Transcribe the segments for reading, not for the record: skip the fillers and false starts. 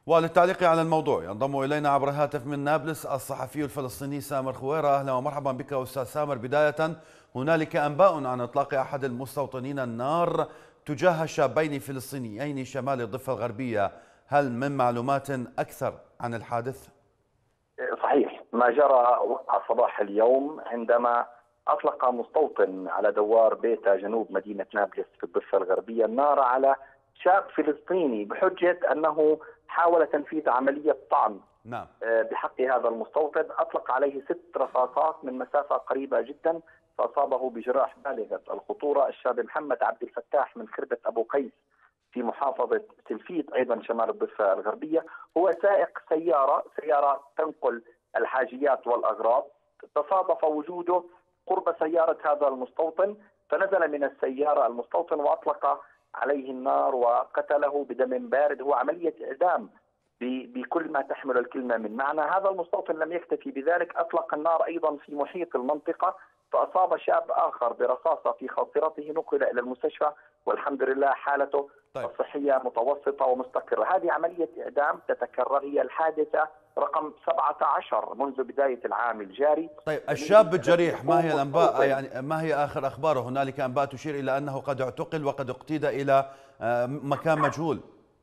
وللتعليق على الموضوع ينضم إلينا عبر الهاتف من نابلس الصحفي الفلسطيني سامر خويرة. أهلا ومرحبا بك أستاذ سامر. بداية، هنالك أنباء عن إطلاق أحد المستوطنين النار تجاه شابين فلسطينيين شمال الضفة الغربية، هل من معلومات أكثر عن الحادث؟ صحيح، ما جرى وقع صباح اليوم عندما أطلق مستوطن على دوار بيتا جنوب مدينة نابلس في الضفة الغربية النار على شاب فلسطيني بحجة أنه حاول تنفيذ عملية طعن نعم. بحق هذا المستوطن. أطلق عليه 6 رصاصات من مسافة قريبة جدا، فأصابه بجراح بالغة الخطورة. الشاب محمد عبد الفتاح من خربة أبو قيس في محافظة سلفيت أيضا شمال الضفة الغربية، هو سائق سيارة تنقل الحاجيات والأغراض. تصادف وجوده قرب سيارة هذا المستوطن، فنزل من السيارة المستوطن وأطلق عليه النار وقتله بدم بارد. هو عملية إعدام بكل ما تحمل الكلمة من معنى. هذا المستوطن لم يكتفي بذلك، أطلق النار أيضا في محيط المنطقة، فأصاب شاب آخر برصاصة في خاصرته، نقل إلى المستشفى والحمد لله حالته الصحية متوسطة ومستقرة. هذه عملية إعدام تتكرر، هي الحادثة رقم 17 منذ بداية العام الجاري. طيب، الشاب الجريح ما هي الأنباء؟ يعني ما هي آخر أخباره؟ هنالك أنباء تشير إلى أنه قد اعتقل وقد اقتيد إلى مكان مجهول.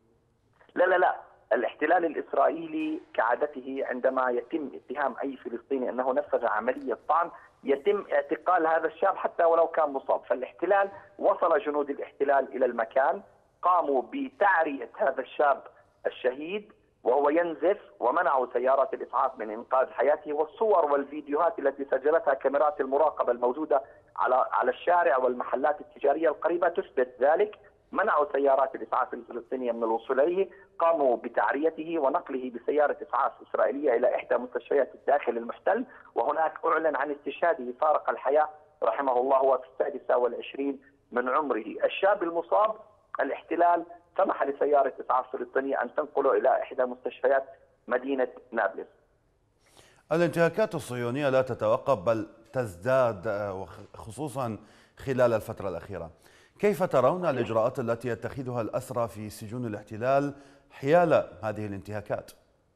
لا، الاحتلال الإسرائيلي كعادته عندما يتم اتهام أي فلسطيني أنه نفذ عملية طعن يتم اعتقال هذا الشاب حتى ولو كان مصاب. فالاحتلال وصل جنود الاحتلال إلى المكان، قاموا بتعرية هذا الشاب الشهيد وهو ينزف، ومنعوا سيارات الإسعاف من إنقاذ حياته. والصور والفيديوهات التي سجلتها كاميرات المراقبة الموجودة على الشارع والمحلات التجارية القريبة تثبت ذلك. منعوا سيارات الإسعاف الفلسطينية من الوصول إليه، قاموا بتعريته ونقله بسيارة إسعاف إسرائيلية إلى إحدى مستشفيات الداخل المحتل، وهناك أعلن عن استشهاده فارق الحياة رحمه الله، هو في 26 من عمره. الشاب المصاب الاحتلال سمح لسيارة إسعاف فلسطينية أن تنقله إلى إحدى مستشفيات مدينة نابلس. الانتهاكات الصهيونية لا تتوقف بل تزداد، خصوصا خلال الفترة الأخيرة. كيف ترون الإجراءات التي يتخذها الأسرى في سجون الاحتلال حيال هذه الانتهاكات؟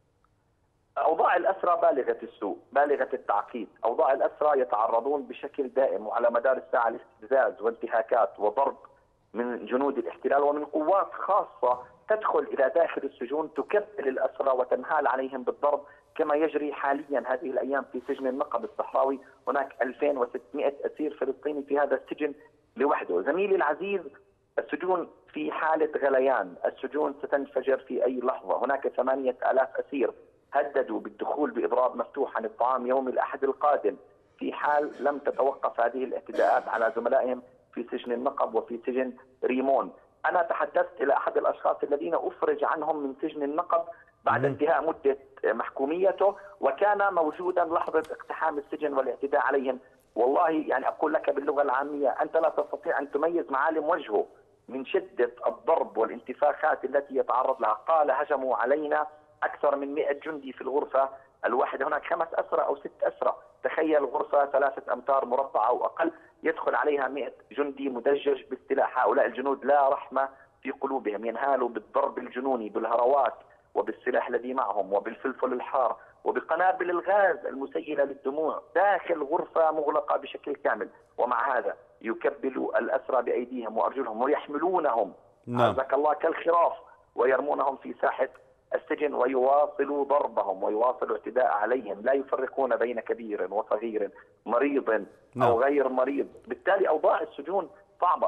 أوضاع الأسرى بالغة السوء، بالغة التعقيد. أوضاع الأسرى يتعرضون بشكل دائم وعلى مدار الساعة لاستفزاز وانتهاكات وضرب من جنود الاحتلال ومن قوات خاصة تدخل إلى داخل السجون تكبل الأسرى وتنهال عليهم بالضرب، كما يجري حاليا هذه الأيام في سجن النقب الصحراوي. هناك 2600 أسير فلسطيني في هذا السجن لوحده. زميلي العزيز، السجون في حالة غليان، السجون ستنفجر في أي لحظة. هناك 8000 أسير هددوا بالدخول بإضراب مفتوح عن الطعام يوم الأحد القادم في حال لم تتوقف هذه الاعتداءات على زملائهم في سجن النقب وفي سجن ريمون. أنا تحدثت إلى أحد الأشخاص الذين أفرج عنهم من سجن النقب بعد انتهاء مدة محكوميته، وكان موجودا لحظة اقتحام السجن والاعتداء عليهم. والله يعني أقول لك باللغة العامية، أنت لا تستطيع أن تميز معالم وجهه من شدة الضرب والانتفاخات التي يتعرض لها. قال هجموا علينا أكثر من 100 جندي في الغرفة الواحدة. هناك 5 أسرى أو 6 أسرى، تخيل غرفة 3 أمتار مربعة أو أقل يدخل عليها 100 جندي مدجج بالسلاح. هؤلاء الجنود لا رحمة في قلوبهم، ينهالوا بالضرب الجنوني بالهروات وبالسلاح الذي معهم وبالفلفل الحار وبقنابل الغاز المسيلة للدموع داخل غرفة مغلقة بشكل كامل. ومع هذا يكبلوا الأسرى بأيديهم وأرجلهم ويحملونهم عزك الله كالخراف ويرمونهم في ساحة السجن، ويواصلوا ضربهم ويواصلوا اعتداء عليهم، لا يفرقون بين كبير وصغير، مريض أو غير مريض. بالتالي أوضاع السجون صعبة،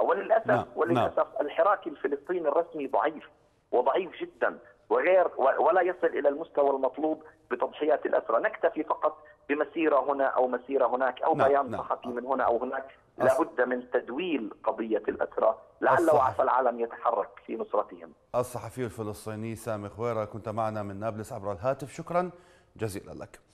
وللأسف الحراك الفلسطيني الرسمي ضعيف وضعيف جدا ولا يصل إلى المستوى المطلوب بتضحيات الأسرى. نكتفي فقط بمسيرة هنا أو مسيرة هناك أو بيان صحفي من هنا أو هناك. لابد من تدويل قضية الأسرى لعل وعسى العالم يتحرك في نصرتهم. الصحفي الفلسطيني سامر خويرة كنت معنا من نابلس عبر الهاتف، شكرا جزيلا لك.